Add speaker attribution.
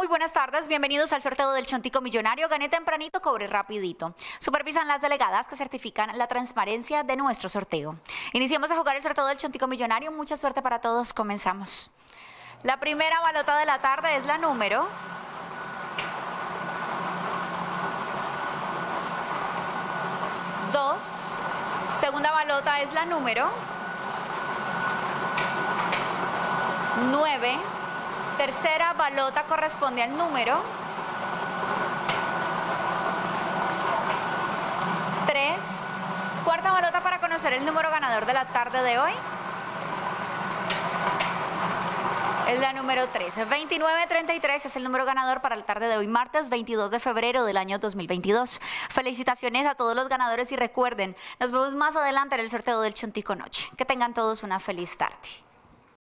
Speaker 1: Muy buenas tardes, bienvenidos al sorteo del Chontico Millonario. Gané tempranito, cobré rapidito. Supervisan las delegadas que certifican la transparencia de nuestro sorteo. Iniciamos a jugar el sorteo del Chontico Millonario. Mucha suerte para todos, comenzamos. La primera balota de la tarde es la número 2. Segunda balota es la número 9. Tercera balota corresponde al número 3. Cuarta balota para conocer el número ganador de la tarde de hoy es la número 13. 2933 es el número ganador para la tarde de hoy, martes 22 de febrero del año 2022. Felicitaciones a todos los ganadores y recuerden, nos vemos más adelante en el sorteo del Chontico Noche. Que tengan todos una feliz tarde.